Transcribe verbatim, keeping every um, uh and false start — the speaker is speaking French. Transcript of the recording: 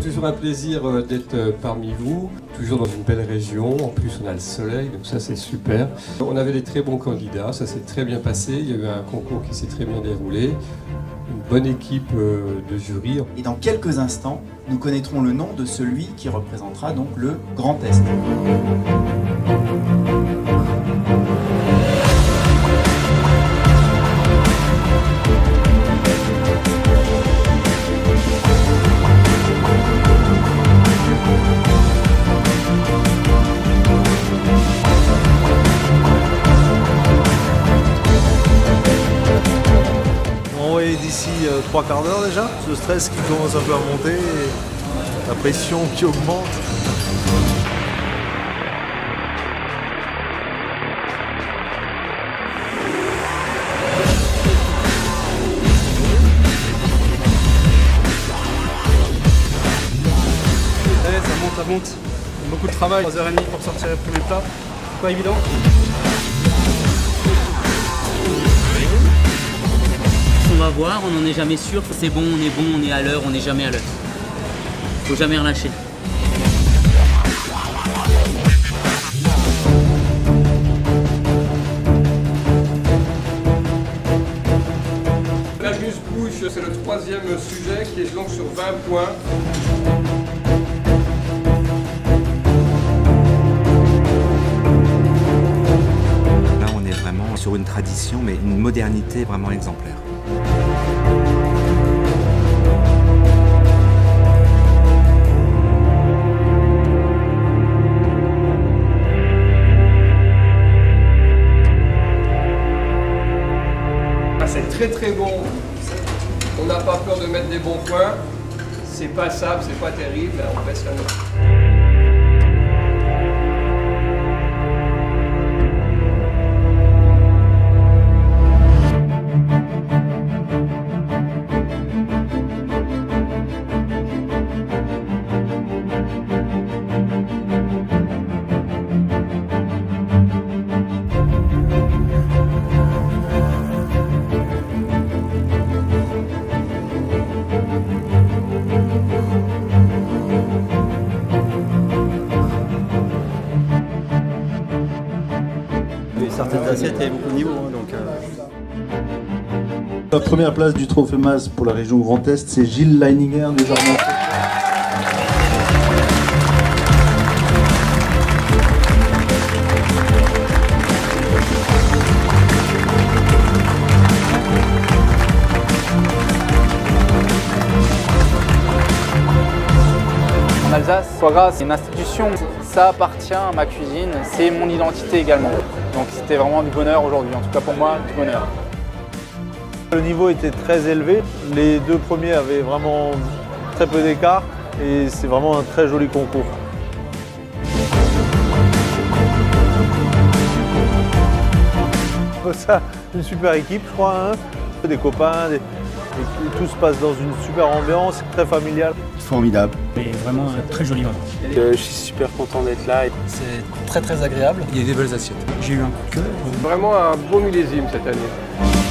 toujours un plaisir d'être parmi vous, toujours dans une belle région, en plus on a le soleil, donc ça c'est super. On avait des très bons candidats, ça s'est très bien passé, il y a eu un concours qui s'est très bien déroulé, une bonne équipe de jury. Et dans quelques instants, nous connaîtrons le nom de celui qui représentera donc le Grand Est. D'ici euh, trois quarts d'heure déjà, ce stress qui commence un peu à monter, et la pression qui augmente. Ouais, ça monte, ça monte. Beaucoup de travail, trois heures trente pour sortir les premiers plats. Pas évident. On va voir, on n'en est jamais sûr, c'est bon, on est bon, on est à l'heure, on n'est jamais à l'heure. Faut jamais relâcher. La Gus-Bouche, c'est le troisième sujet qui est donc sur vingt points. Là, on est vraiment sur une tradition, mais une modernité vraiment exemplaire. C'est très très bon, on n'a pas peur de mettre des bons points, c'est passable, c'est pas terrible, on baisse la note. Certaines assiettes, il y avait beaucoup de niveau. Hein, donc, euh... La première place du Trophée Maz pour la région Grand Est, c'est Gilles Leininger du Jardin. En Alsace, foie gras, c'est une institution, ça appartient à ma cuisine, c'est mon identité également. Donc c'était vraiment du bonheur aujourd'hui, en tout cas pour moi, du bonheur. Le niveau était très élevé, les deux premiers avaient vraiment très peu d'écart et c'est vraiment un très joli concours. Ça, une super équipe, je crois, hein. Des copains, des... Et tout se passe dans une super ambiance, très familiale. Formidable. Mais vraiment très joli. Euh, je suis super content d'être là. C'est très très agréable. Il y a des belles assiettes. J'ai eu un coup de cœur. Vraiment un beau millésime cette année.